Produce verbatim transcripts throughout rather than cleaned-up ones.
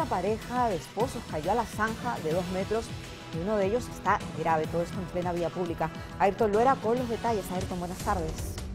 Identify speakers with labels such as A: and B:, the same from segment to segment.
A: pareja de esposos cayó a la zanja de dos metros y uno de ellos está grave. Todo esto en plena vía pública. Ayrton Loera con los detalles. Ayrton, buenas tardes.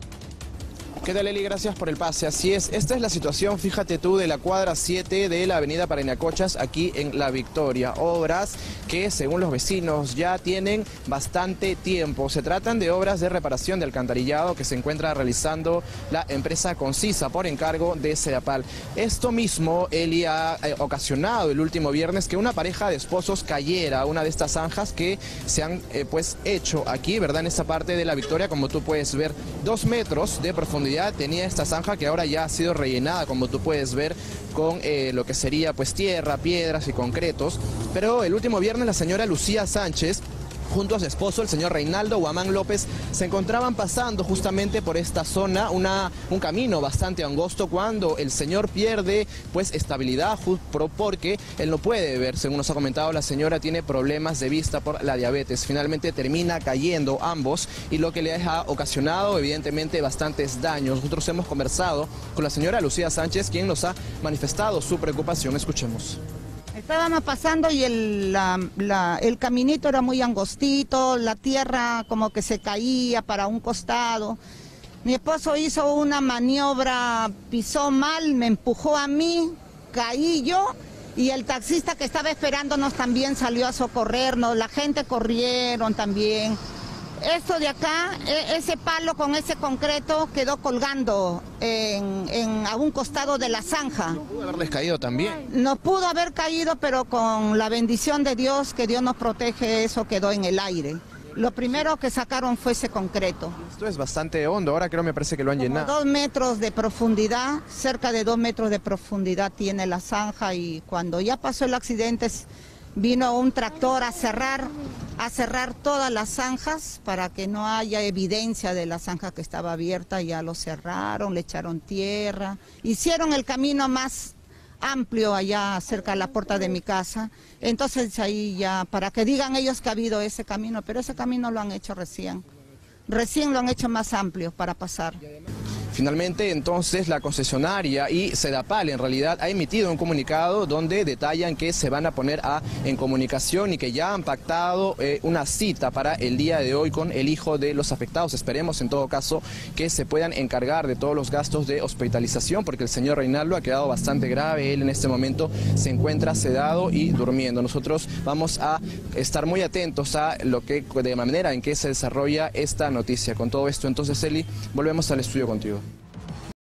B: ¿Qué tal, Eli? Gracias por el pase. Así es, esta es la situación, fíjate tú, de la cuadra siete de la avenida Parinacotchas, aquí en La Victoria. Obras que, según los vecinos, ya tienen bastante tiempo. Se tratan de obras de reparación de alcantarillado que se encuentra realizando la empresa Concisa por encargo de Sedapal. Esto mismo, Eli, ha eh, ocasionado el último viernes que una pareja de esposos cayera a una de estas zanjas que se han eh, pues hecho aquí, ¿verdad? En esta parte de La Victoria, como tú puedes ver, dos metros de profundidad tenía esta zanja, que ahora ya ha sido rellenada, como tú puedes ver, con eh, lo que sería pues tierra, piedras y concretos. Pero el último viernes la señora Lucía Sánchez, junto a su esposo, el señor Reinaldo Guamán López, se encontraban pasando justamente por esta zona, una, un camino bastante angosto, cuando el señor pierde pues estabilidad, porque él no puede ver. Según nos ha comentado, la señora tiene problemas de vista por la diabetes. Finalmente termina cayendo ambos, y lo que le ha ocasionado evidentemente bastantes daños. Nosotros hemos conversado con la señora Lucía Sánchez, quien nos ha manifestado su preocupación. Escuchemos.
C: Estábamos pasando y el, la, la, el caminito era muy angostito, la tierra como que se caía para un costado. Mi esposo hizo una maniobra, pisó mal, me empujó a mí, caí yo, y el taxista que estaba esperándonos también salió a socorrernos, la gente corrieron también. Esto de acá, ese palo con ese concreto quedó colgando en, en, a un costado de la zanja.
B: ¿No pudo haberles caído también?
C: No pudo haber caído, pero con la bendición de Dios, que Dios nos protege, eso quedó en el aire. Lo primero que sacaron fue ese concreto.
B: Esto es bastante hondo, ahora creo me parece que lo han
C: Como
B: llenado.
C: Dos metros de profundidad, cerca de dos metros de profundidad tiene la zanja, y cuando ya pasó el accidente vino un tractor a cerrar, a cerrar todas las zanjas para que no haya evidencia de la zanja que estaba abierta. Ya lo cerraron, le echaron tierra, hicieron el camino más amplio allá cerca de la puerta de mi casa. Entonces ahí ya, para que digan ellos que ha habido ese camino, pero ese camino lo han hecho recién. Recién lo han hecho más amplio para pasar.
B: Finalmente, entonces, la concesionaria y Sedapal en realidad ha emitido un comunicado donde detallan que se van a poner a, en comunicación, y que ya han pactado eh, una cita para el día de hoy con el hijo de los afectados. Esperemos en todo caso que se puedan encargar de todos los gastos de hospitalización, porque el señor Reinaldo ha quedado bastante grave. Él en este momento se encuentra sedado y durmiendo. Nosotros vamos a estar muy atentos a lo que, de manera en que se desarrolla esta noticia. Con todo esto, entonces, Eli, volvemos al estudio contigo.